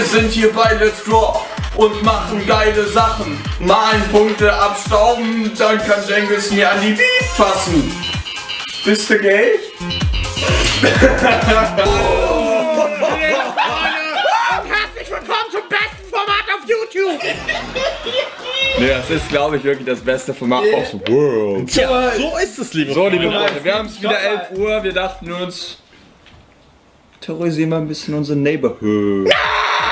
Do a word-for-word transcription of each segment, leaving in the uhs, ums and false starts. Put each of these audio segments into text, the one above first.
sind hier bei Let's Draw und machen geile Sachen. Malen, Punkte abstauben, dann kann Cengiz mir an die Beat fassen. Bist du gay? Herzlich willkommen zum besten Format auf YouTube! Ne, das ist, glaube ich, wirklich das beste Format yeah. of the world. Tja, so ist es, liebe So, liebe Freunde, wir haben es wieder elf Uhr, wir dachten uns, terrorisieren wir ein bisschen unsere Neighborhood. Ja!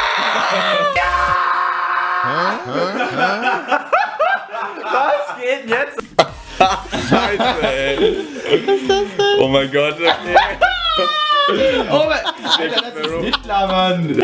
Ja! Was geht denn jetzt? Scheiße, ey. Was ist das denn? Oh mein Gott, okay. Oh mein Gott, das ist Hitler, Mann.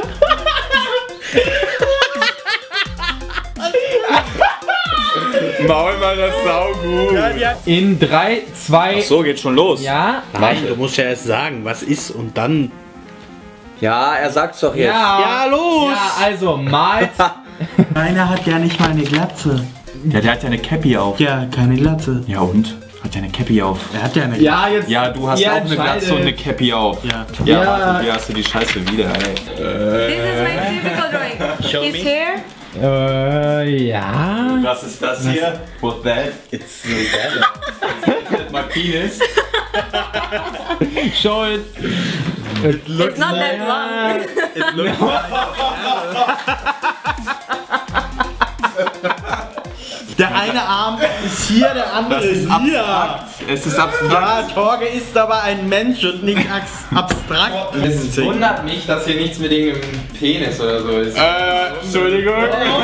Maul mal das saugut. Ja, ja. In drei, zwei... Ach so, geht schon los. Ja. Nein, du musst ja erst sagen, was ist und dann... Ja, er sagt's doch jetzt. Ja, ja los! Ja, also, malt... Meiner hat ja nicht mal eine Glatze. Ja, der hat ja eine Cappy auf. Ja, keine Glatze. Ja und? Hat ja eine Cappy auf. Er hat ja eine Glatze. Ja, jetzt... Ja, du hast Ja, auch eine Glatze und eine Cappy auf. Ja. Ja, Ja. warte, hier hast du die Scheiße wieder, ey. This is my typical drawing. Show His me. hair. Äh, ja... Was ist das hier? What's that? It's my penis. Show it. It looks It's not that long. It looks Der eine Arm ist hier, der andere Das ist ist hier. abstrakt. Es ist abstrakt. Ja, Torge ist aber ein Mensch und nicht abstrakt. Es wundert mich, dass hier nichts mit dem Penis oder so ist. Äh, Entschuldigung.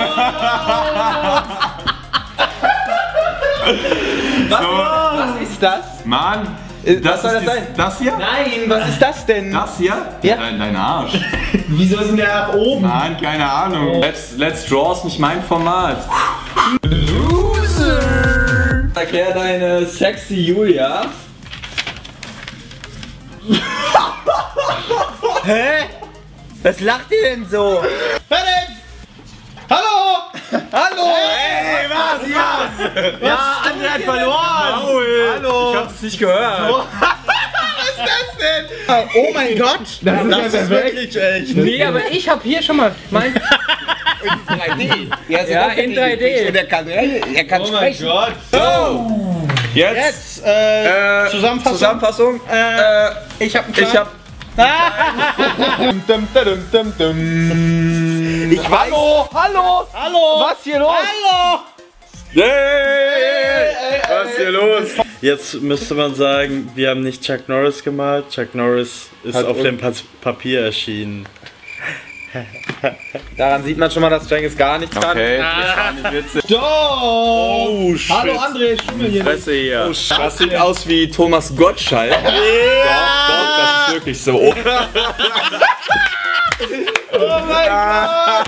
Was, was ist das? Mann, Was das soll ist das die- sein? Das hier? Nein, was ist das denn? Das hier? Ja. Dein, dein Arsch. Wieso ist denn der nach oben? Mann, keine Ahnung. Let's, let's Draw ist nicht mein Format. Loser! Erklär deine sexy Julia. Hä? Was lacht ihr denn so? Hallo! Hallo! Hey, was? Ja, ja André hat verloren! Hallo! Ich hab's nicht gehört. Was ist das denn? Oh mein Gott! Das ist, Das ist wirklich echt. Nee, aber ich hab hier schon mal mein... drei D. Ja, in drei D. Und er kann, er kann sprechen. Gott! So, jetzt, Jetzt, äh, äh, Zusammenfassung. Zusammenfassung. Äh, Äh, ich hab einen ich hab... Ich weiß. Hallo! Hallo! Hallo! Was hier los? Hallo! Hey, was ist hier los? Jetzt müsste man sagen, wir haben nicht Chuck Norris gemalt. Chuck Norris ist Hat auf un- dem Pa- Papier erschienen. Daran sieht man schon mal, dass Cengiz gar nichts kann. Okay, das war nicht witzig. Oh, shit. Hallo André, Schimmel hier. Fresse hier. Das sieht aus wie Thomas Gottschalk. Doch, doch, das ist wirklich so. Oh mein Gott!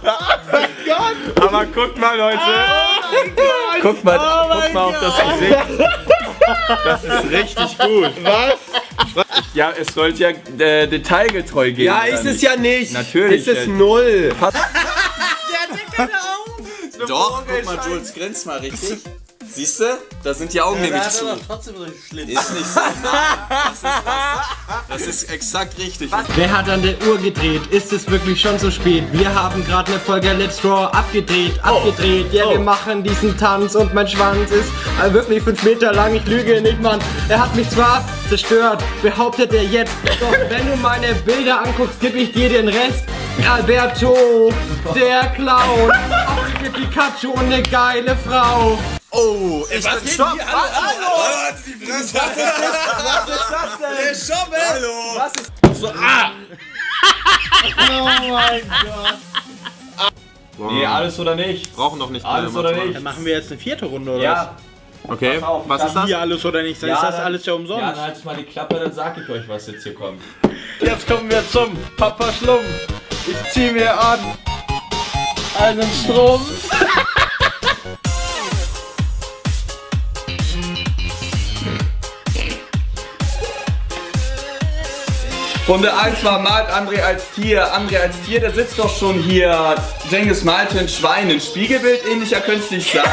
Aber guckt mal, Leute. Oh mein Gott! Guckt mal, Oh mein guckt mal auf das Gott. Gesicht. Das ist richtig gut. Was? Ja, es sollte ja äh, detailgetreu gehen. Ja, oder ist es ja nicht. Natürlich. Ist es null. Pass- Der hat keine Augen. Doch, guck mal, Jules, grinst mal richtig. Siehst du? Da sind die Augen nämlich zu. trotzdem so Schlitz. Ist nicht so. Das ist, das ist exakt richtig. Wer hat an der Uhr gedreht? Ist es wirklich schon so spät? Wir haben gerade eine Folge Let's Draw abgedreht, abgedreht. Ja, wir machen diesen Tanz und mein Schwanz ist äh, wirklich fünf Meter lang. Ich lüge nicht, Mann. Er hat mich zwar zerstört, behauptet er jetzt. Doch wenn du meine Bilder anguckst, gebe ich dir den Rest. Alberto, der Clown. Auch für Pikachu und eine geile Frau. Oh, ich Was bin geht stopp. hier? Hallo, Hallo. Die Fresse. Was ist das? Was ist das denn? Der Schommel. Hallo. Was ist So, ah. Oh mein Gott. Nee, alles oder nicht. Brauchen doch nicht Alles oder nicht. Dann machen wir jetzt eine vierte Runde, oder? Ja. Okay, Pass auf, was ich ist kann das? Hier alles oder nicht? Dann ist das dann- alles ja umsonst. Ja, dann halt mal die Klappe, dann sag ich euch, was jetzt hier kommt. Jetzt kommen wir zum Papa Schlumpf. Ich zieh mir an einen Strumpf. Runde eins war malt André als Tier. André als Tier, der sitzt doch schon hier. Cengiz malte ein Schwein. Ein Spiegelbild ähnlicher könnte es nicht sein.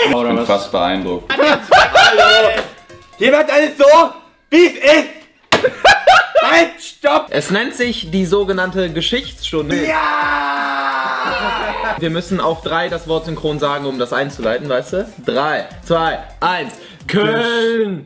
Ich bin fast beeindruckt. Hier bleibt alles so, wie es ist. Halt, stopp! Es nennt sich die sogenannte Geschichtsstunde. Ja! Wir müssen auf drei das Wort synchron sagen, um das einzuleiten, weißt du? Drei, zwei, eins. Köln!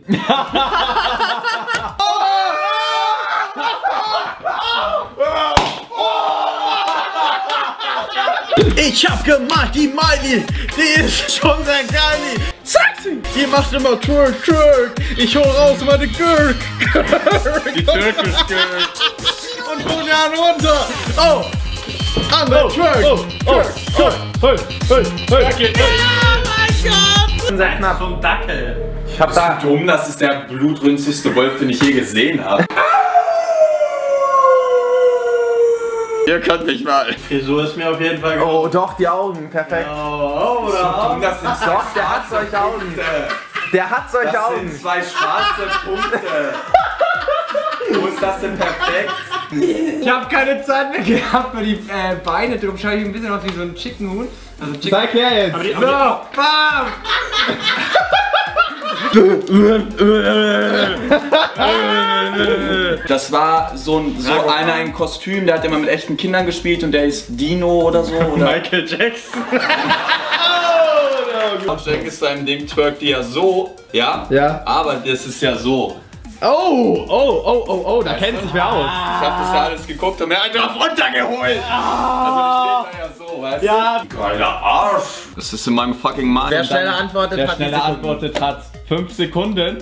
Ich hab gemacht, die Miley, die ist schon sehr geil. Sexy! Die macht immer Twerk, Twerk. Ich hol raus meine Gürk. Die türkisch Girl. Und hol die Hand runter. Oh! An der Twerk! Oh, oh, oh, hey, hey, hey. Sehr knapp. Zum Dackel. Ich hab da dumm, das ist der blutrünstigste Wolf, den ich je gesehen habe. Ihr könnt mich mal. Frisur ist mir auf jeden Fall gut. Oh, doch, die Augen, perfekt. Oh, oder? Dumm, das sind Doch, der hat solche Augen. Der hat solche Das Augen. sind zwei schwarze Punkte. Wo ist das denn perfekt? Ich habe keine Zeit mehr gehabt für die äh, Beine, darum schaue ich ein bisschen aus wie so ein Chicken Huhn. Also Chicken. Zeig her jetzt. Aber die, aber die, bam! Das war so, ein, so einer im Kostüm, der hat immer mit echten Kindern gespielt und der ist Dino oder so. Oder? Michael Jackson. Und Jack ist seinem Ding, twerkt die ja so, ja? Ja. Aber das ist ja so. Oh, oh, oh, oh, oh, da kennt sich wer aus. Ich hab das ja alles geguckt und mir einen drauf runtergeholt. Also die steht da ja so, weißt Ja. du? Geiler Arsch. Das ist in meinem fucking Mann. Wer schneller antwortet, Wer hat schneller antwortet hat fünf Sekunden.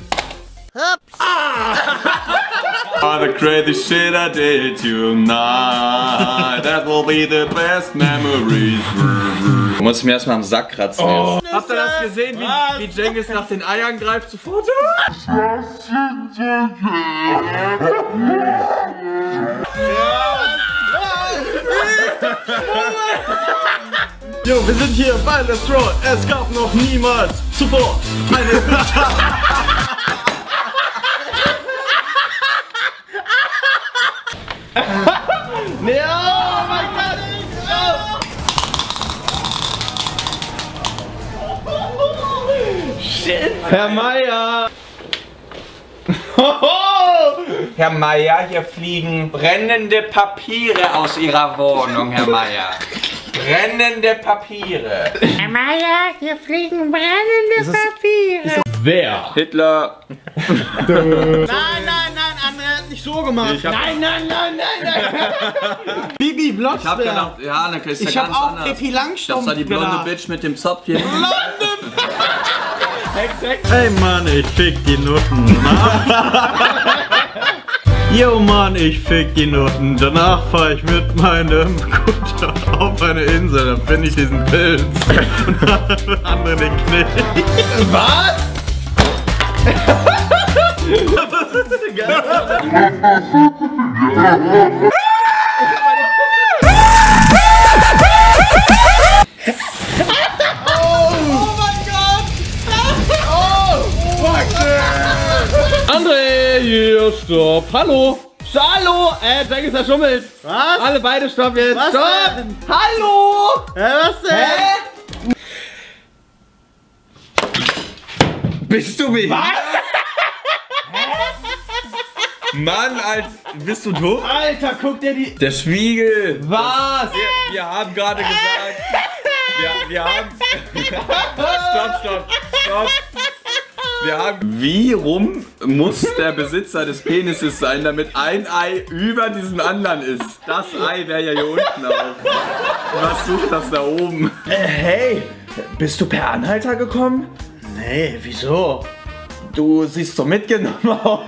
Oh, the crazy shit I did tonight. That will be the best memories. Du musst mir erstmal am Sack kratzen Oh. jetzt. Habt ihr das gesehen, wie, wie Cengiz nach den Eiern greift zu Foto? Jo, wir sind hier bei Let's Draw. Es gab noch niemals zuvor eine Nee, oh mein Gott! Shit! Herr Meier! Herr Meier, hier fliegen brennende Papiere aus Ihrer Wohnung, Herr Meier. Brennende Papiere. Herr Meier, hier fliegen brennende Papiere. Wer? Hitler. Nein, nein, nein, André hat nicht so gemacht. Nein, nein, nein, nein, nein. Bibi Blocksberg. Ich hab gedacht, ja, dann ist ja Ich hab ganz auch anders. Pippi Langstrumpf Das war die blonde gedacht. Bitch mit dem Zopf hier. Hey Mann, ich fick die Nutten. Yo Mann, ich fick die Nutten. Danach fahr ich mit meinem Kutter auf eine Insel. Da finde ich diesen Pilz. Und andere den Knick. Was? André, hier, stopp. Hallo. Hallo. Äh, Cengiz verschummelt. Was? Alle beide stopp jetzt. Was Stopp. denn? Hallo. Hä, was denn? Hä? Bist du mich? Was? Mann, Alter, bist du doof? Alter, guck dir die... Der Spiegel. Was? Wir, wir haben gerade gesagt. Wir, wir haben. Stopp, stopp, stopp. Wir haben. Wie rum muss der Besitzer des Penises sein, damit ein Ei über diesem anderen ist? Das Ei wäre ja hier unten auch. Was sucht das da oben? Äh, hey, bist du per Anhalter gekommen? Nee, wieso? Du siehst so mitgenommen aus.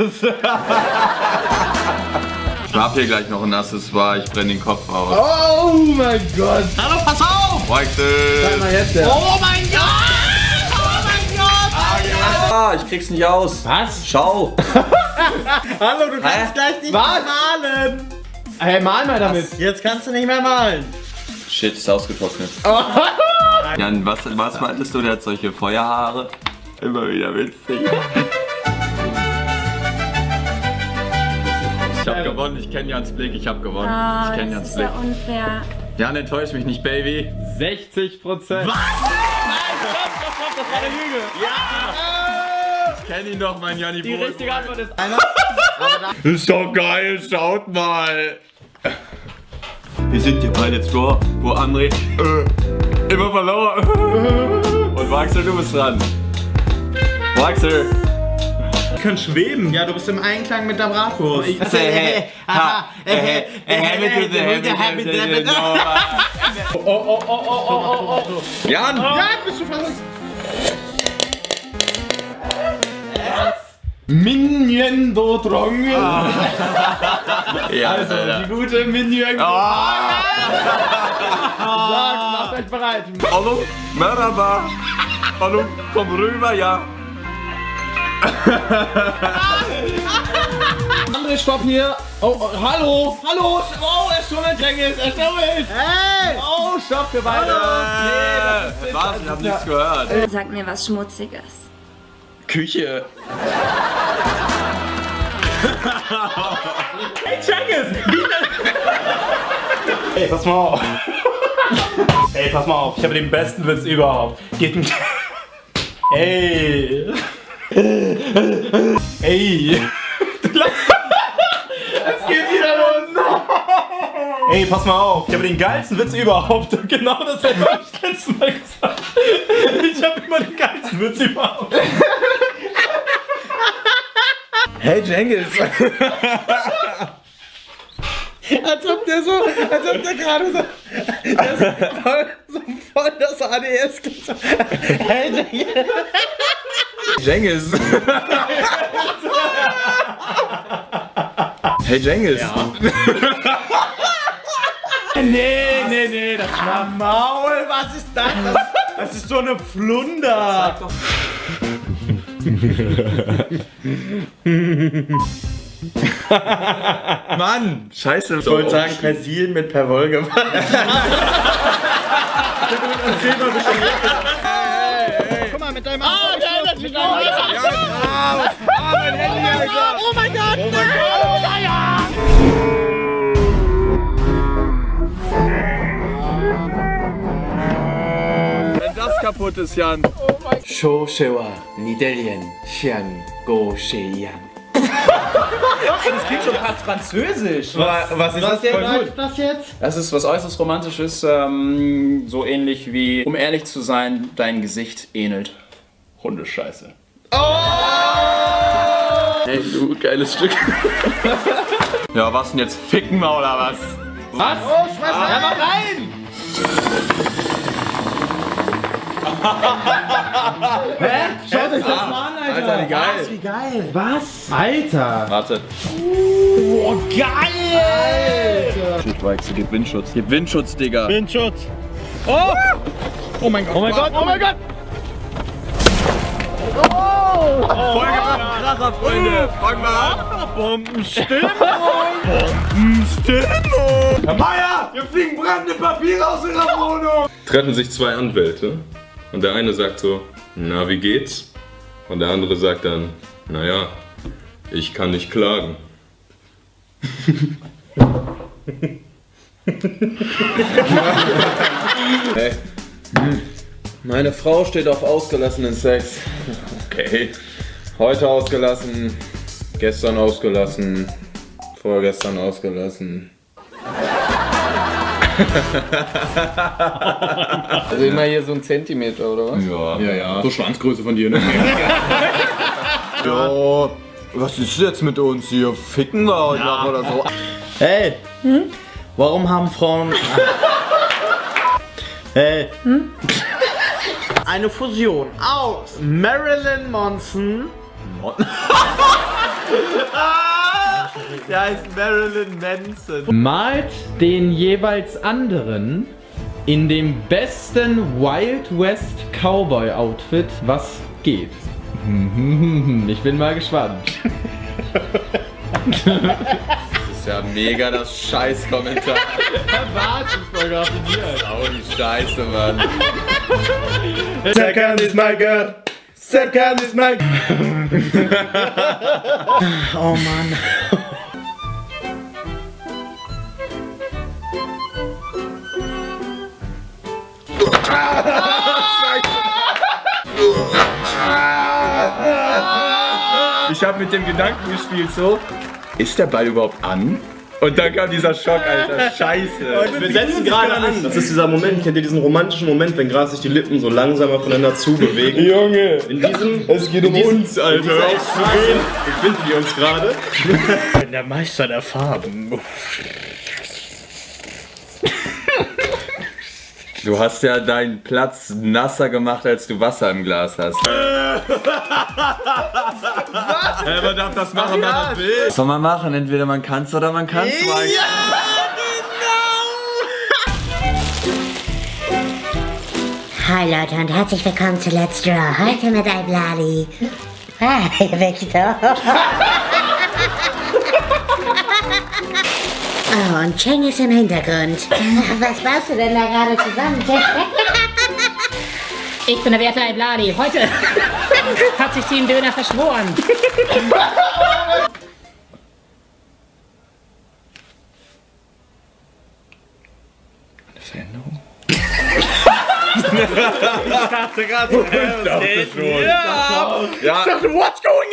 Ich hab hier gleich noch ein Accessoire, ich brenne den Kopf aus. Oh mein Gott. Hallo, pass auf! Heute. Mal jetzt, ja. Oh mein Gott! Oh mein Gott! Ah, ich krieg's nicht aus. Was? Schau. Hallo, du kannst gleich nicht malen. Hey, mal mal damit. Jetzt kannst du nicht mehr malen. Shit, ist ausgetrocknet. Jan, was, was meintest du? Der hat solche Feuerhaare. Immer wieder witzig. Ich hab gewonnen, ich kenne Jans Blick, ich hab gewonnen. Oh, ich kenn das Jans ist Blick. ja unfair. Jan, enttäusch mich nicht, Baby. sechzig Prozent. Was? Das war eine Lüge. Ich kenn ihn doch, mein Janni. Die richtige Antwort ist einer. Ist doch geil, schaut mal. Wir sind hier bei Let's Draw, wo André äh, immer verloren. Und Waxel, du bist dran. Waxel. Ich kann schweben. Ja, du bist im Einklang mit der Bratwurst. Oh, oh, oh, oh, oh, oh, oh. Jan! Ja, bist du verrückt? Minion do Drong. Ja, Also, die gute Minion. Ah. Sagt, macht euch bereit. Hallo, Merhaba. Hallo, komm rüber, ja. André, stopp hier. Oh, oh, hallo, hallo. Oh, er schummelt, Cengiz, er schummelt. Hey. Oh, stopp für beide. Nee, das ist was, ich hab nichts gehört. Sag mir was Schmutziges. Küche. Hey, Cengiz! Ey, pass mal auf. Ey, pass mal auf. Ich habe den besten Witz überhaupt. Geht ein... Ey. Ey. Du lachst. Es geht wieder los. Ey, pass mal auf. Ich habe den geilsten Witz überhaupt. Und genau das habe ich das letzte Mal gesagt. Ich habe immer den geilsten Witz überhaupt. Hey, Cengiz. Als ob der so, als ob der gerade so, der ist voll, so voll das A D S gesagt. Hey, Cengiz. Cengiz. Hey, Cengiz. Ja. Nee, nee, nee, das war Maul. Was ist das? Das, das ist so eine Flunder. Mann, scheiße. Ich wollte sagen, Persil mit Perwoll gemacht. Guck mal, mit deinem Arm. Ah, der ändert sich noch. Ah, mein Handy, Alter. Oh mein Gott. Oh mein Gott. Ja. Wenn das kaputt ist, Jan. Shoshewa Nidelien Xian Go Sheyang. Das klingt schon fast französisch. Was, was ist das jetzt? denn? Das jetzt? Das ist was äußerst Romantisches, ähm, so ähnlich wie, um ehrlich zu sein, dein Gesicht ähnelt Hundescheiße. Hey, du geiles Stück. Ja, was denn jetzt? Ficken wir oder was? Was? Oh, schmeiß mal ah. rein! Hä? Schaut euch das mal an, Alter. Alter, wie geil. Was, wie geil. Was? Alter. Warte. Oh, geil! Schutzweichse, gib Windschutz. Gib Windschutz, Digga. Windschutz. Oh! Oh mein Gott. Oh mein Gott. Oh mein Gott. Oh! Folge von Kracher, Freunde. Fang mal an. Bombenstimmung. Bombenstimmung. Herr Meier, wir fliegen brennende Papiere aus Ihrer Wohnung. Treffen sich zwei Anwälte und der eine sagt so, na wie geht's? Und der andere sagt dann, naja, ich kann nicht klagen. Hey. Meine Frau steht auf ausgelassenen Sex. Okay. Heute ausgelassen, gestern ausgelassen, vorgestern ausgelassen. Also immer hier so ein Zentimeter, oder was? Ja, Ja, ja. So Schwanzgröße von dir, ne? ja. Was ist jetzt mit uns hier? Ficken wir heute noch oder so? Hey, hm? Warum haben Frauen... Hey. Hm? Eine Fusion aus Marilyn Manson. Ah, der heißt Marilyn Manson. Malt den jeweils anderen in dem besten Wild West Cowboy Outfit, was geht. Ich bin mal gespannt. Das ist ja mega das Scheiß-Kommentar. Warte, ich war gerade hier. Oh, die Scheiße, Mann. Second is my girl. Second is my... Oh Mann. ich habe mit dem Gedanken gespielt so, ist der Ball überhaupt an? Und dann kam dieser Schock, Alter. Scheiße. Wir setzen gerade an. Das ist dieser Moment, kennt ihr diesen romantischen Moment, wenn gerade sich die Lippen so langsam aufeinander zubewegen? Junge, in diesem, es geht um diesem, uns, Alter. In dieser Extrem befinden wir uns gerade. Der Meister der Farben. Du hast ja deinen Platz nasser gemacht, als du Wasser im Glas hast. Ja, man darf das machen, wenn man will. Was soll man machen? Entweder man kann es oder man kann es. Ja, genau! Hi Leute und herzlich willkommen zu Let's Draw. Heute mit Iblali. Hi Victor. Oh, und Cheng ist im Hintergrund. Was baust du denn da gerade zusammen? Ich bin der Werte Iblali. Heute hat sich Team Döner verschworen. Eine Veränderung? Ich dachte gerade, äh, was geht schon? Ja. Ja. Ich dachte, what's going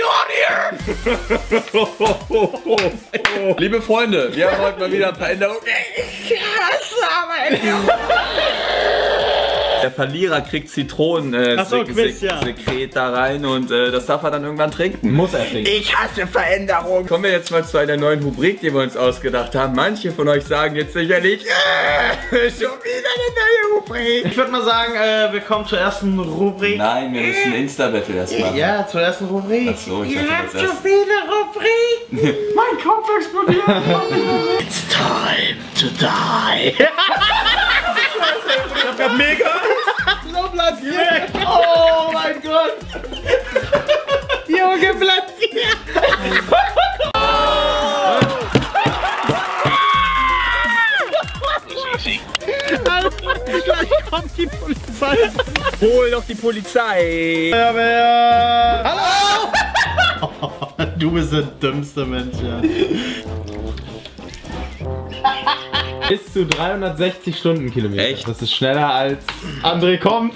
on here? Liebe Freunde, wir haben heute mal wieder ein paar Änderungen. Ich hasse aber Der Verlierer kriegt Zitronensekret äh, so, Sek ja. Sekret da rein und äh, das darf er dann irgendwann trinken. Muss er trinken. Ich hasse Veränderung. Kommen wir jetzt mal zu einer neuen Rubrik, die wir uns ausgedacht haben. Manche von euch sagen jetzt sicherlich, äh, schon wieder eine neue Rubrik. Ich würde mal sagen, äh, wir kommen zur ersten Rubrik. Nein, wir müssen Insta-Battle erst machen. Ja, zur ersten Rubrik. Ach so, ich Ihr dachte, habt das so erst. viele Rubriken. Mein Kopf explodiert. It's time to die. Ich hab grad mega so platziert. Oh mein Gott. Junge, platziert. Gleich kommt die Polizei. Hol doch die Polizei. Feuerwehr. Hallo. Du bist der dümmste Mensch, ja. Bis zu dreihundertsechzig Stundenkilometer. Echt? Das ist schneller als André kommt.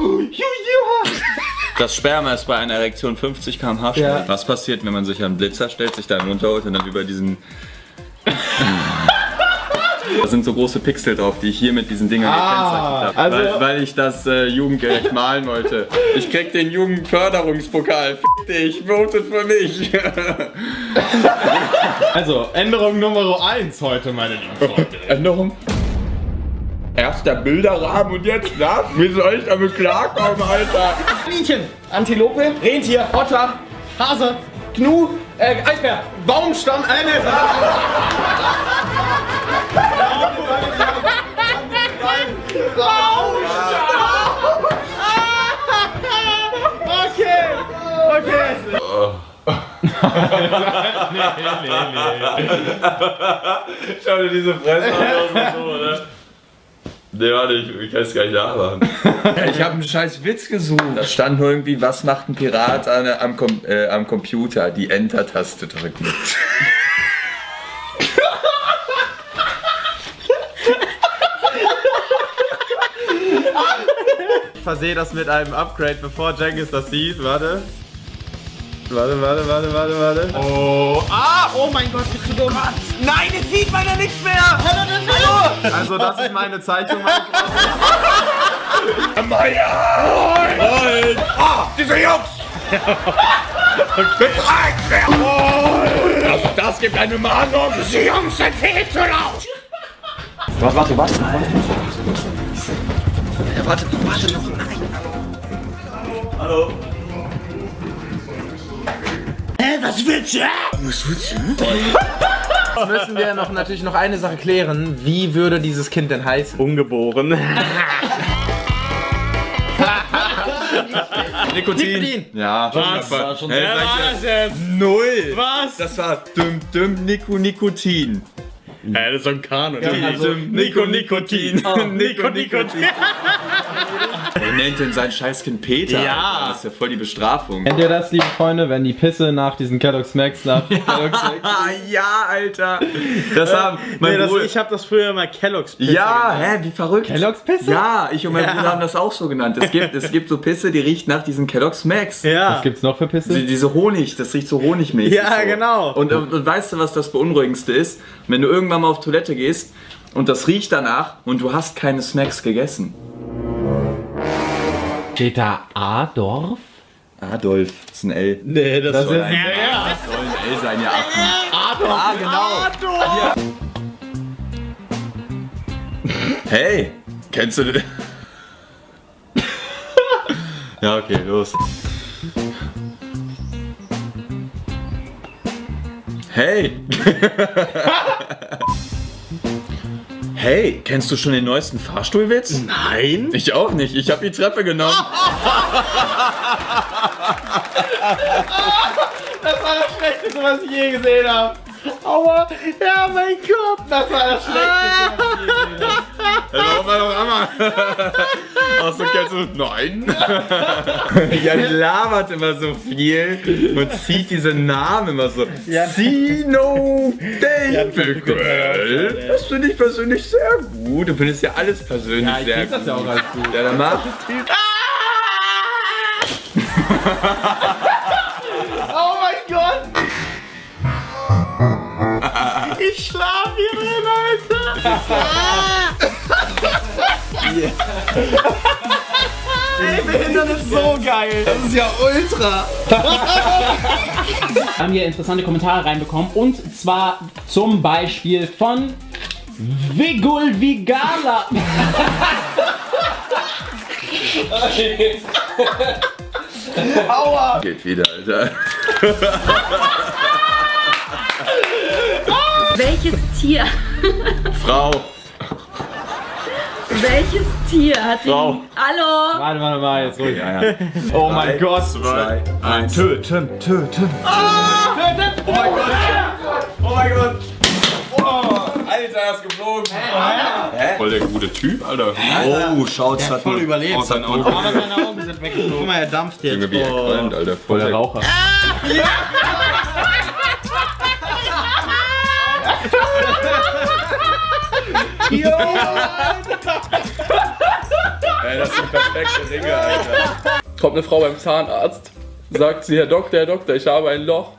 Das Sperma ist bei einer Erektion fünfzig Kilometer pro Stunde. Ja. Was passiert, wenn man sich einen Blitzer stellt, sich da runterholt und dann über diesen... Da sind so große Pixel drauf, die ich hier mit diesen Dingern Ah, gekennzeichnet habe. also- weil, weil ich das äh, jugendgerecht malen wollte. Ich krieg den Jugendförderungspokal. F dich, votet für mich. Also, Änderung Nummer eins heute, meine lieben Freunde. Änderung? Erst der Bilderrahmen und jetzt das? Wie soll ich damit klarkommen, Alter? Kaninchen, Antilope, Rentier, Otter, Hase, Gnu, äh, Eisbär, Baumstamm, äh, ne. Okay, okay. nee, nee, nee. Schau dir diese Fresse aus und so, oder? Nee, warte, ich, ich kann es gar nicht nachmachen. Ich habe einen scheiß Witz gesucht. Da stand nur irgendwie, was macht ein Pirat an, am, Com äh, am Computer? Die Enter-Taste drücken. Ich versehe das mit einem Upgrade, bevor Jenkins das sieht. Warte. Warte, warte, warte, warte, warte. Oh. Ah! Oh mein Gott, bist du dumm. Nein, jetzt sieht man ja nichts mehr! Hallo! Also, das ist meine Zeichnung, meine Freunde. Meier! Ah, diese Jungs! Befragt werden! Also das gibt eine Mahnung! Diese Jungs sind viel zu laut! Warte, warte, warte. Ja, warte, warte noch, nein! Hallo? Äh, was willst du? Jetzt müssen wir noch, natürlich noch eine Sache klären. Wie würde dieses Kind denn heißen? Ungeboren. Nikotin. Nikotin. Ja, Was? war schon hey, sehr sag ich war ja, null. Was? Das war düm düm Nico Nikotin. Ja, das ist so ein Kanon. Ja, also Nico Nikotin. Oh, Nico Nikotin. Er nennt denn sein Scheißkind Peter. Ja. Alter. Das ist ja voll die Bestrafung. Kennt ihr das, liebe Freunde, wenn die Pisse nach diesen Kellogg's Max nach Kellogg's Max? Ah, ja, Alter. Das haben mein Nee, das, Bruder. ich hab das früher mal Kellogg's Pisse Ja, genannt. hä, wie verrückt. Kellogg's Pisse? Ja, ich und mein Ja. Bruder haben das auch so genannt. Es gibt, es gibt so Pisse, die riecht nach diesen Kellogg's Max. Ja. Was gibt's noch für Pisse? Die, diese Honig, das riecht so honigmäßig. Ja, so. genau. Und, und, und weißt du, was das Beunruhigendste ist? Wenn du irgendwann mal auf Toilette gehst und das riecht danach und du hast keine Snacks gegessen. Steht da Adolf? Adolf, das ist ein L. Nee, das, Das soll ist- ein Das soll ein L sein, ja. Affen. Adolf. Ah, genau. Ja. Hey, kennst du den? Ja, okay, los. Hey! Hey, kennst du schon den neuesten Fahrstuhlwitz? Nein. Ich auch nicht, ich habe die Treppe genommen. Das war das Schlechteste, was ich je gesehen habe. Aua, ja, mein Gott, das war das Schlechteste, was ich je gesehen habe. Hallo, hallo, Mama. Achso, kennst du? Nein. Ja, die labert immer so viel und zieht diese Namen immer so. Sino David. Das finde ich persönlich sehr gut. Du findest ja alles persönlich Ja, ich sehr find gut. das ja auch alles gut. Ja, dann mach. Oh mein Gott. Ich schlaf hier drin, Alter. Ey, Behindern ist so geil. Das ist ja ultra. Wir haben hier interessante Kommentare reinbekommen und zwar zum Beispiel von Vigul Vigala. Aua. Geht wieder, Alter. Welches Tier, Frau. welches Tier hat ihn... Frau. Hallo? Warte, warte mal, jetzt ruhig. Ja, ja. Oh mein Gott. Zwei, eins. Töten, töten. Oh mein Gott. Oh mein Gott. Alter, er ist geflogen. Voll der gute Typ, Alter. Oh, schaut, es hat Voll nur- überlebt. Aus seinen Augen. Aber seine Augen sind weggeflogen. Guck mal, er dampft jetzt. Junge, wie er Oh. qualmt, Alter. Voll Voll der der Raucher. Ey, das sind perfekte Dinge, Alter. Kommt eine Frau beim Zahnarzt, sagt sie, Herr Doktor, Herr Doktor, ich habe ein Loch.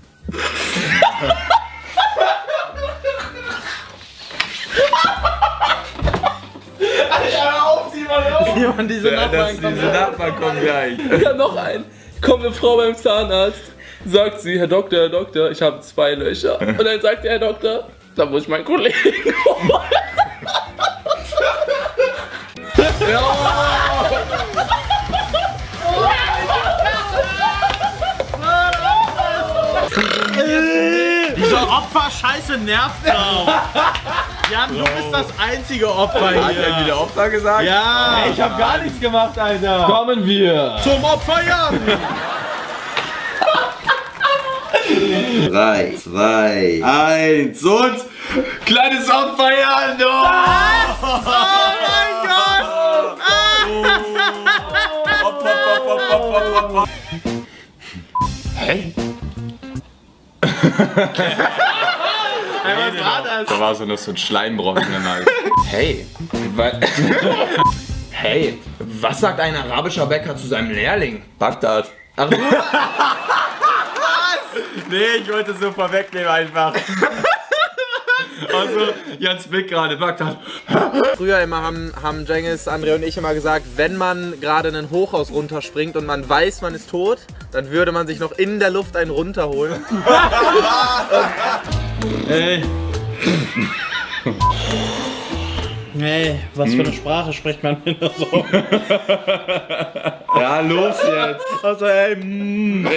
Jemand, diese Ja, das, Nachbarn kommen. diese Nachbarn kommen gleich. Ich habe noch einen. Kommt eine Frau beim Zahnarzt, sagt sie, Herr Doktor, Herr Doktor, ich habe zwei Löcher. Und dann sagt der Herr Doktor, da muss ich meinen Kollegen holen. Dieser Opfer-Scheiße nervt auch. Jan, du bist das einzige Opfer Hat er hier. wieder Opfer gesagt? Ja. Ich hab gar nichts gemacht, Alter. Kommen wir Zum Opfer, Jan. Drei, zwei, eins und kleines Opfer, ja, no! Oh mein Gott. Hopp, hopp, hopp, hopp, hopp, hopp, hopp. Hey? Was war das? Da war so noch so ein Schleimbrocken dann halt. Hey, wa- hey, was sagt ein arabischer Bäcker zu seinem Lehrling? Bagdad. Ach, was? Nee, ich wollte es so vorwegnehmen einfach. Also, Jans Blick gerade, Bagdad. Früher immer haben, haben Cengiz, André und ich immer gesagt, wenn man gerade ein Hochhaus runterspringt und man weiß, man ist tot, dann würde man sich noch in der Luft einen runterholen. Ey. Hey, was für eine Sprache spricht man mit so? Ja, los jetzt. Also, ey, mm.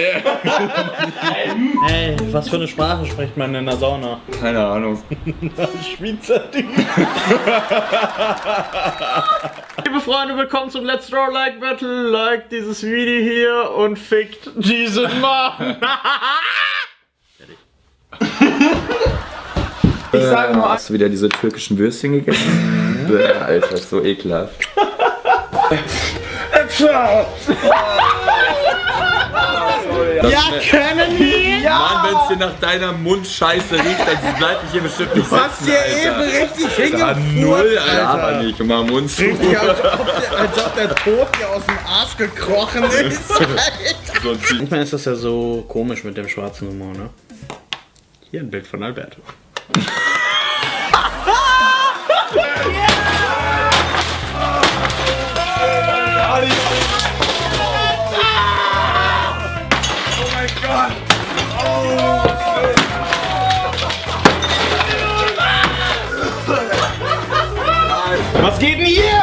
Ey, was für eine Sprache spricht man in der Sauna? Keine Ahnung. Schweizerdeutsch. Liebe Freunde, willkommen zum Let's Draw Like Battle. Like dieses Video hier und fickt diesen Mann. Ich sage nur, Hast du wieder diese türkischen Würstchen gegessen? Bäh, Alter, ist so ekelhaft. Ja, können wir? Mann, wenn es dir nach deiner Mundscheiße riecht, dann bleib ich hier bestimmt nicht sitzen, hast dir eben richtig Da hingefurzt, null, Alter. aber nicht. Und mal Mund zu. Richtig, als ob, der, als ob der Tod dir aus dem Arsch gekrochen ist, Alter. So ein Typ. Manchmal ist das ja so komisch mit dem schwarzen Humor, ne? Hier ein Bild von Alberto. Was geht denn hier?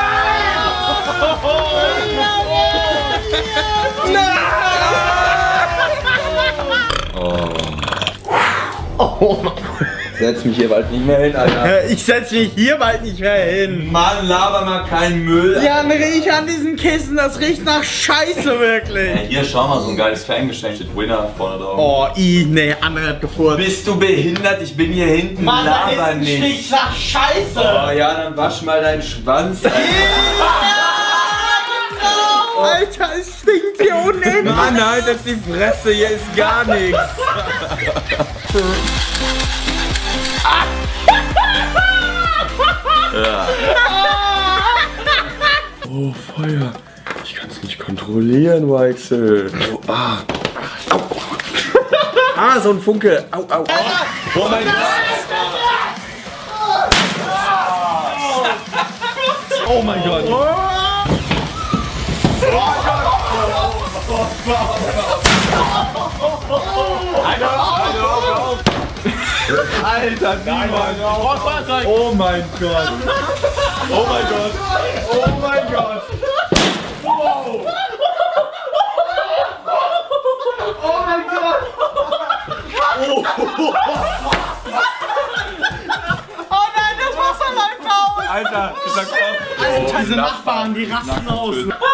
Setz mich hier bald nicht mehr hin, Alter. Ich setz mich hier bald nicht mehr hin. Mann, laber mal keinen Müll. Ja, ein Riech an diesem Kissen, das riecht nach Scheiße, wirklich. Hier, schau mal, so ein geiles Fangeschenk steht Winner vorne drauf. Oh, i, ne, andere hat gefurzt. Bist du behindert? Ich bin hier hinten. Mann, da laber hinten nicht. riecht's nach Scheiße. Oh ja, dann wasch mal deinen Schwanz, Alter. Alter, es stinkt hier unendlich. Mann, halt jetzt die Fresse, hier ist gar nichts. Ja. Oh, Feuer. Ich kann es nicht kontrollieren, Weichsel. Oh, ah. Au. Ah, so ein Funke. Au, au. Oh mein Gott. Oh mein Gott. Alter, nein, Mann. Oh mein Gott. Oh mein Gott. Oh mein Gott. Wow. Oh mein Gott. Oh. Oh nein, das Wasser läuft aus. Alter, dieser Kopf. Alter, diese Nachbarn, die rasten aus.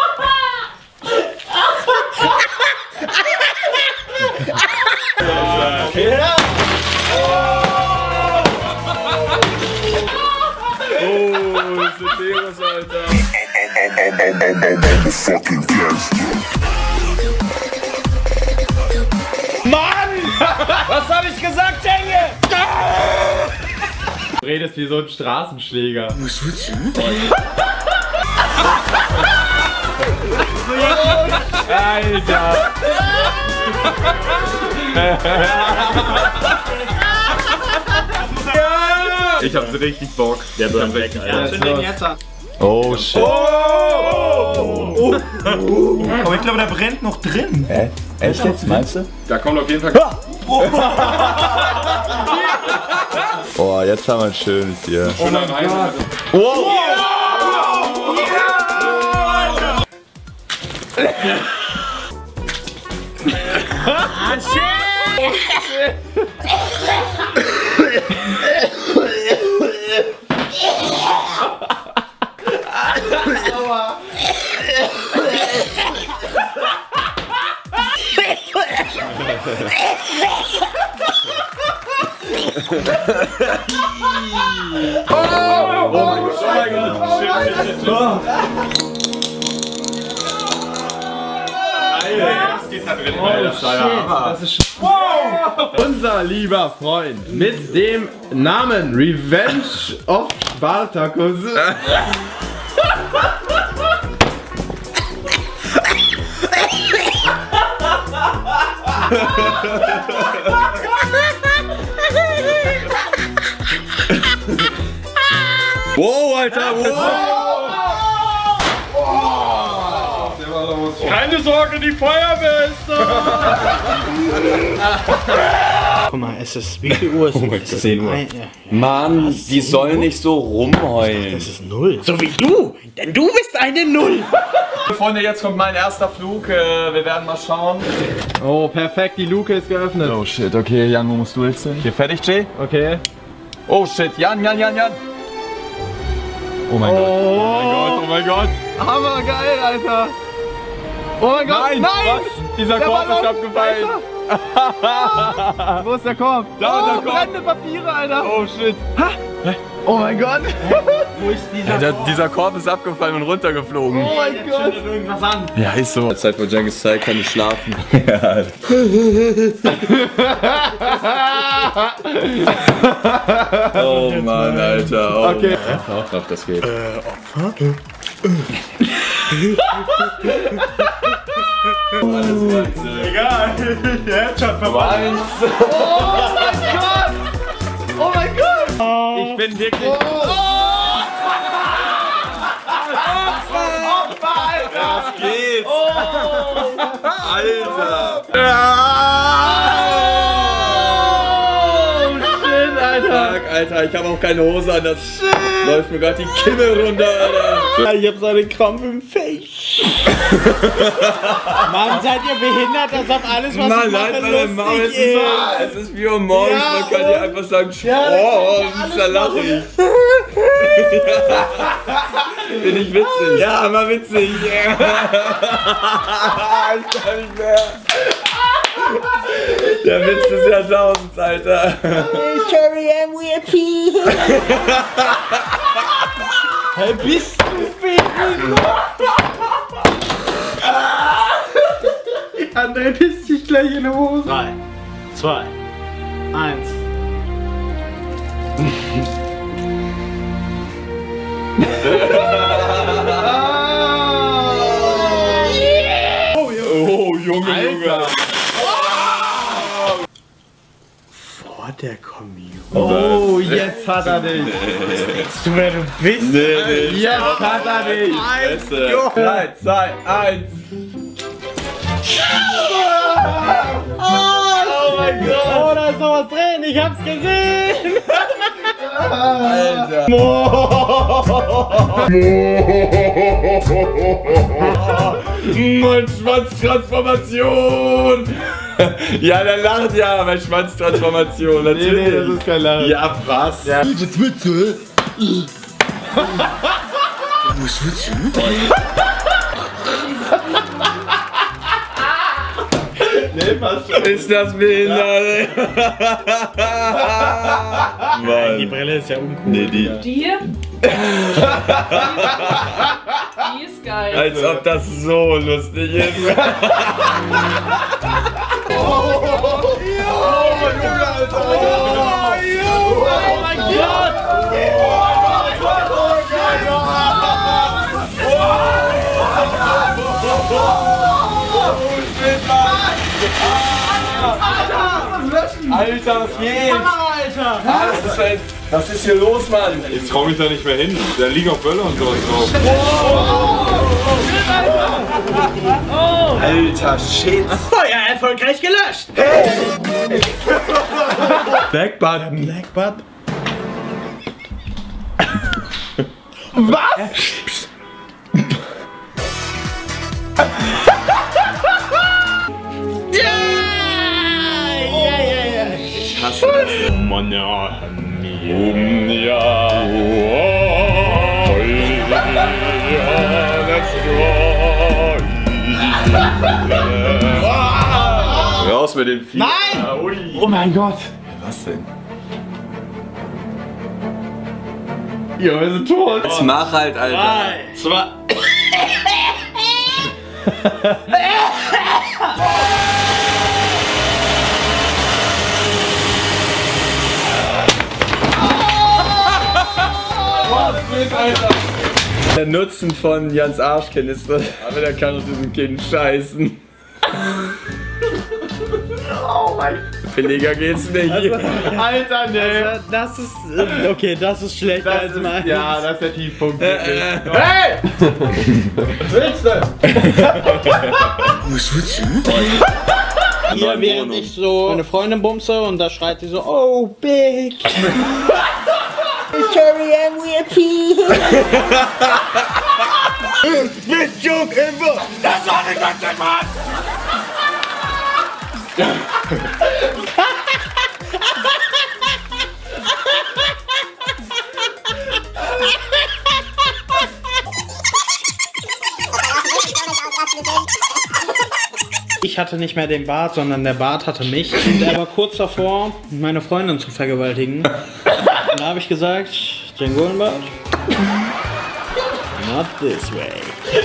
Okay. Oh, das ist Deus, Alter. Mann! Was hab ich gesagt, Jenge? Du redest wie so ein Straßenschläger. Alter! Ich hab richtig Bock. Der bleibt weg, Alter. Oh shit. Oh! Oh. Aber ich glaube, der brennt noch drin. Hä? Echt jetzt, meinst du? Da kommt auf jeden Fall. Oh, jetzt haben wir ein schönes hier. Oh mein Gott. Oh! Ah, shit! Oh mein Gott! Shit, shit, shit. Das geht da drin. Oh shit, das ist sch wow. Unser lieber Freund mit dem Namen Revenge of Spartacus. Wow, Alter, wow. Keine Sorge, die Feuerwehr ist da! Guck mal, es ist, wie viel Uhr ist es? Oh mein Gott, zehn Uhr. Mann, die sollen nicht so rumheulen. Das ist null. So wie du, denn du bist eine Null. Freunde, jetzt kommt mein erster Flug. Wir werden mal schauen. Oh, perfekt, die Luke ist geöffnet. Oh shit, okay, Jan, wo musst du jetzt hin? Hier fertig, Jay? Okay. Oh shit, Jan, Jan, Jan, Jan. Oh mein Gott, oh mein Gott, oh mein Gott. Hammergeil, Alter. Oh mein Gott, Nein, nein! was? Dieser Der Korb Ballon ist abgefallen. besser. Wo ist der Korb? Da oh, ist der Korb. brennende Papiere, Alter. Oh shit. Oh mein Gott. Wo ist dieser Ja, der, dieser Korb ist abgefallen und runtergeflogen. Oh mein Gott. irgendwas an? Ja, ist so. Zeit von Jengis Zeit kann ich schlafen. Ja. Oh Mann, Alter. Oh. Okay. Ich glaub, das geht. Egal. Jetzt schon vorbei. Oh mein Gott. Ich bin wirklich... Was geht's? Alter. Fuck, Alter, ich habe auch keine Hose an, das läuft mir gerade die Kimme runter, Alter. Ich hab so einen Krampf im Face. Mann, seid ihr behindert, als ob alles, was Mann, ich mache, halt meine Maul, es lustig ist, ist. es ist wie um morgens, Ja, man kann dir einfach sagen, Ja, oh, das kann ich da alles lache ich. Bin ich witzig? Ja, mal witzig. Ich kann nicht mehr. Der Witz des Jahrtausends, Alter. Sorry, I'm weepy. Hey, bist du behindert? Die andere pisst sich gleich in die Hose. Drei, zwei, eins. Oh, Junge, Junge. Vor der Community. Oh, jetzt hat er dich. Du, wer du bist. Nee, nee. Jetzt hat er dich. Scheiße. drei, zwei, eins. Oh mein Gott. Oh, da ist noch was drin. Ich hab's gesehen. Alter. Mein Schwanztransformation. Ja, der lacht ja bei Schwanztransformation. Natürlich. Nee, nee, das ist kein Lachen. Ja, was? Ja. Nee, passt schon. Ist das behindert? Mann. Die Brille ist ja uncool. Nee, die. Die? Die ist geil. Als ob das so lustig ist. Oh mein Gott. Alter, was geht? Alter. Ah, das, ist ein, was ist hier los, Mann? Jetzt trau mich da nicht mehr hin. Da liegen auch Böller und sowas drauf. Alter, shit. Feuer erfolgreich gelöscht. Black Button. Black Button. Was? Ich hasse das. Oh Mann, ja. Ja. Raus mit den Vieh. Nein! Ui. Oh mein Gott. Was denn? Ja, wir sind tot. Jetzt mach halt, Alter. Drei, zwei. Der Nutzen von Jans Arschkind ist das, aber der kann aus diesem Kind scheißen. Oh mein Billiger geht's nicht. Alter, nee. Das ist. Okay, das ist schlechter Das als ist, mein. ja, das ist der Tiefpunkt. wirklich. Äh, äh. Hey! Was willst du? Hier, Neue während Wohnung. ich so meine Freundin bumse und da schreit sie so, oh, big. Sorry, I'm weepy. Best joke ever! Das war eine ganze Mann! Ich ich hatte nicht mehr den Bart, sondern der Bart hatte mich. Und er war kurz davor, meine Freundin zu vergewaltigen. Und da habe ich gesagt, Django-Bart, not this way.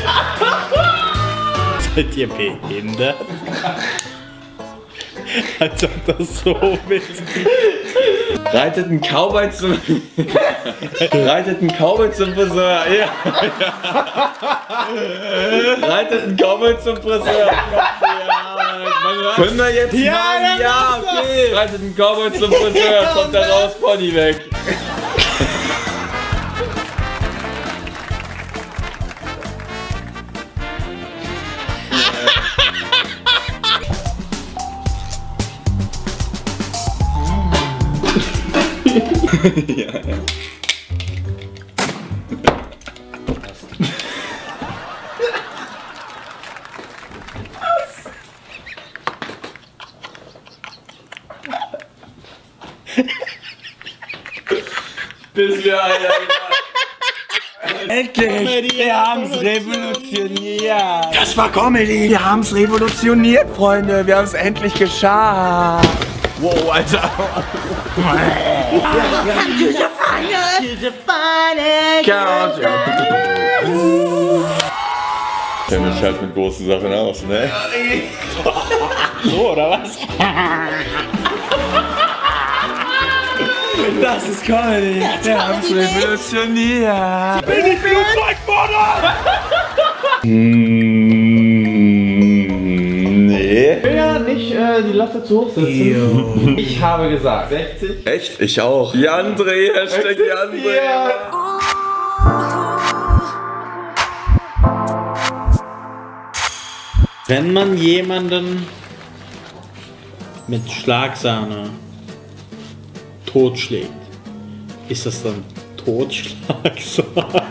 Seid ihr behindert? Als ob das so witzig ist. Reitet ein Cowboy zum... Reitet ein Cowboy zum Friseur. Ja. Reitet ein Cowboy zum Friseur. Ja, können wir jetzt Ja, machen? ja, Ja, okay. Reitet ein Cowboy zum Friseur. Kommt da raus, Pony weg. Ja, ja. Bis wir einer Endlich! Wir haben's revolutioniert! Das war Comedy! Wir haben's revolutioniert, Freunde! Wir haben's endlich geschafft! Wow, Alter! Come to the final! To the final! Count. Der mischt halt mit großen Sachen aus, ne? So, oder was? Das ist Comedy! Wir haben's revolutioniert! Bin ich Flugzeugmodder! Nee. Ja, nicht äh, die Latte zu hoch setzen. Ich habe gesagt sechzig. Echt? Ich auch. Jandre, Hashtag Jandre. Wenn man jemanden mit Schlagsahne totschlägt, ist das dann Totschlagsahne?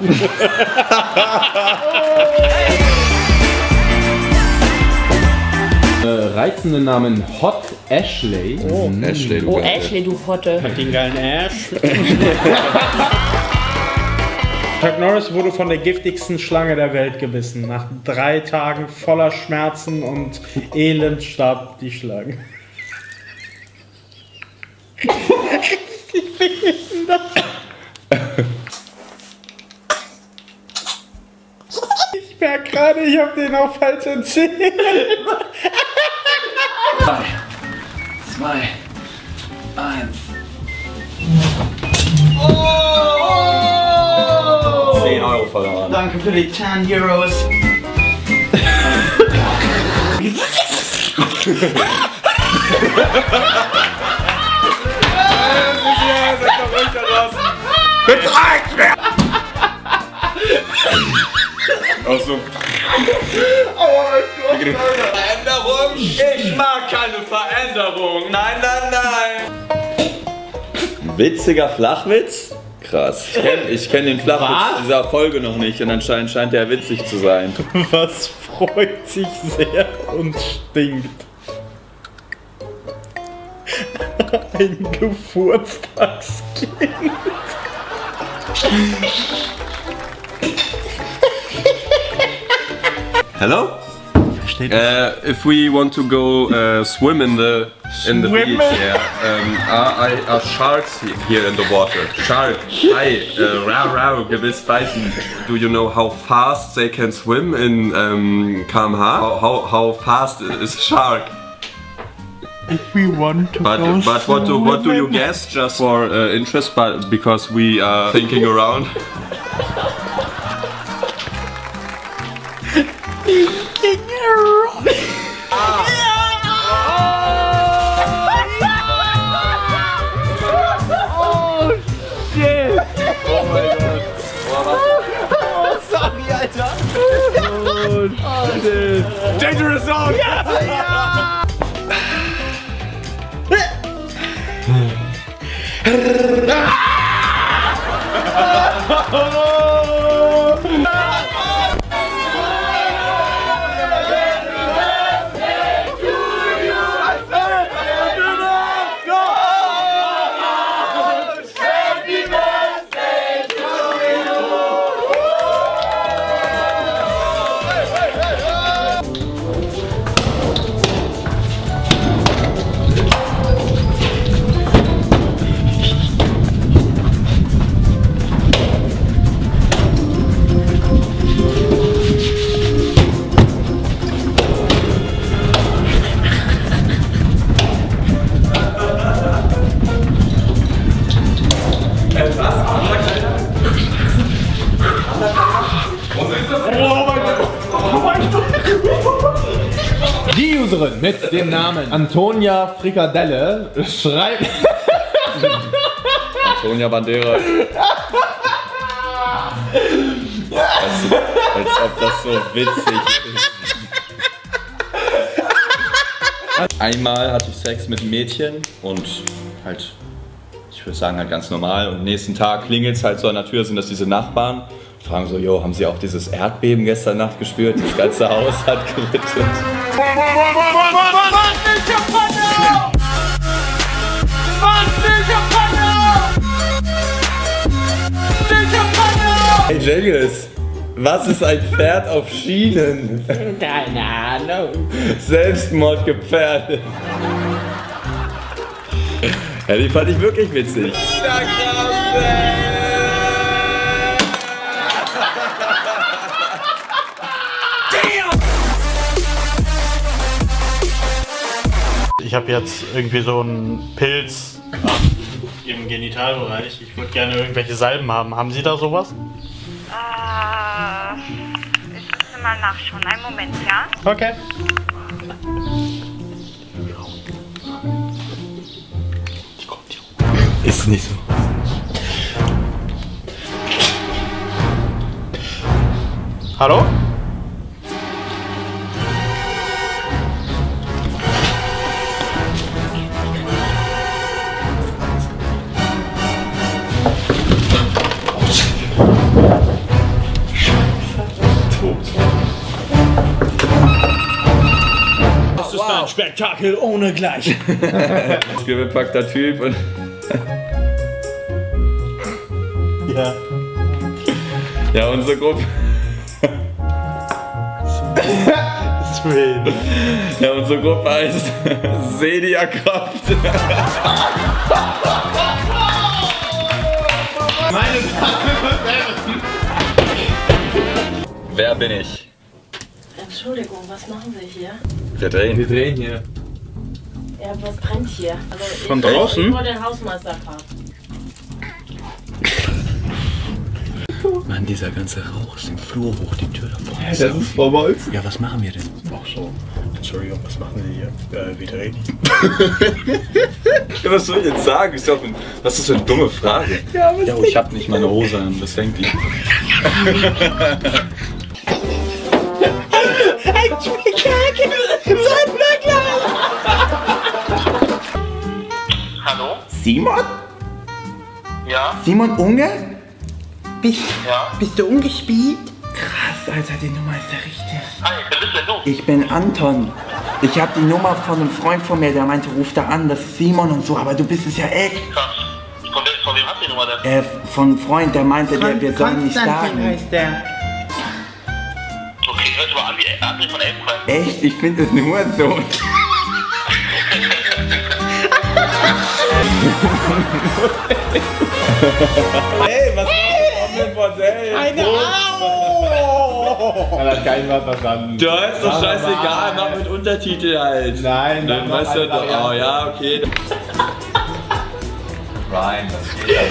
Reizenden Namen Hot Ashley. Oh, Ashley, du Oh, Kacke. Ashley, du Hotte. Hat den geilen Ash. Chuck Norris wurde von der giftigsten Schlange der Welt gebissen. Nach drei Tagen voller Schmerzen und Elend starb die Schlange. Ich merke gerade, ich habe den auch falsch erzählt. Zwei, eins. zehn Euro verloren. Danke für die zehn Euros! Jetzt reicht's mir! Ach so. Veränderung? Ich mag keine Veränderung. Nein, nein, nein. Witziger Flachwitz? Krass. Ich kenne ich kenn den Flachwitz Was? dieser Folge noch nicht und anscheinend scheint der witzig zu sein. Was freut sich sehr und stinkt? Ein Geburtstagskind. Hello? Uh, if we want to go uh, swim in the in the beach, yeah. Um, are, are sharks here in the water? Shark, hi, uh, rau rau, gewiss beißen. Do you know how fast they can swim in um, K M H? How, how how fast is a shark? If we want to But go but what do what do you swimming. guess just for uh, interest? But because we are thinking around. Dangerous Zone! Userin mit dem Namen Antonia Frikadelle schreibt... Antonia Banderas. Als, als ob das so witzig ist. Einmal hatte ich Sex mit einem Mädchen und halt, ich würde sagen halt ganz normal. Und nächsten Tag klingelt es halt so an der Tür, sind das diese Nachbarn. Fragen so, jo, haben Sie auch dieses Erdbeben gestern Nacht gespürt? Das ganze Haus hat gerüttelt. Hey Jengis, was ist ein Pferd auf Schienen? Keine Ahnung. Selbstmord gefährdet. Ja, die fand ich wirklich witzig. Ich habe jetzt irgendwie so einen Pilz im Genitalbereich. Ich würde gerne irgendwelche Salben haben. Haben Sie da sowas? Äh, ich müsste mal nachschauen. Einen Moment, ja? Okay. Ist nicht so. Hallo? Das ist ein Spektakel ohne Gleich. Gewinnpackter Typ und. Ja. Ja, unsere Gruppe. Sweet. Ja, unsere Gruppe heißt Sedia-Kraft. Meine Damen und Herren. Wer bin ich? Entschuldigung, was machen Sie hier? Wir drehen. Wir drehen hier. Ja, was brennt hier? Also Von ich, draußen? Ich wollte den Hausmeister fragen. Mann, dieser ganze Rauch ist im Flur hoch, die Tür davor. Das ist Frau Bolz. Ja, was machen wir denn? Ach so. Entschuldigung, was machen Sie hier? Äh, wir drehen. Ja, was soll ich jetzt sagen? Ist doch ein, was ist das für eine dumme Frage? Ja, ja ich hab nicht meine Hose an, das denkt die. Ein Spektakel! Seid mir klar! Hallo? Simon? Ja? Simon Unge? Bist, Ja? bist du umgespielt? Krass, Alter, die Nummer ist ja richtig. Hi, wer bist denn du? Ich bin Anton. Ich habe die Nummer von einem Freund von mir, der meinte, ruf da an, das ist Simon und so, aber du bist es ja echt. Krass. Von, wem- von wem hast du die Nummer denn? Äh, von einem Freund, der meinte, der, wir sollen nicht Konstantin sagen. heißt der. Okay, hört mal an wie André von Elfenbein. Echt? Ich finde es nur so. Hey, was machst du mit dem Bordell? Eine Au! Er hat kein Wort verstanden. Da ist doch scheißegal, mach mit Untertitel halt. Nein, Dann weißt du doch, oh ja, okay. Ryan, das geht ja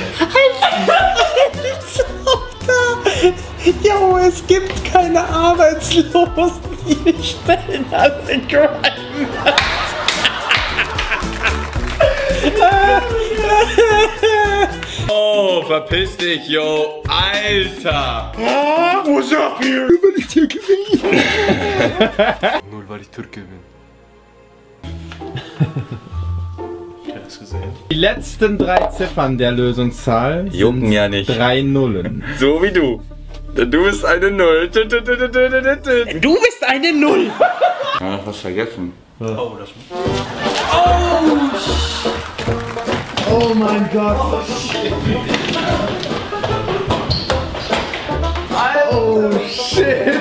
nicht. Jo, es gibt keine Arbeitslosen, die stellen alle Crime. Oh, verpiss dich, yo. Alter. What's up here? Nur weil ich Türke bin. Nur weil ich Türke bin. Die letzten drei Ziffern der Lösungszahl Jucken sind ja nicht. drei Nullen. So wie du. Denn du bist eine Null. Du bist eine Null. Ja, noch was vergessen. Oh, das Oh mein Gott. Oh shit.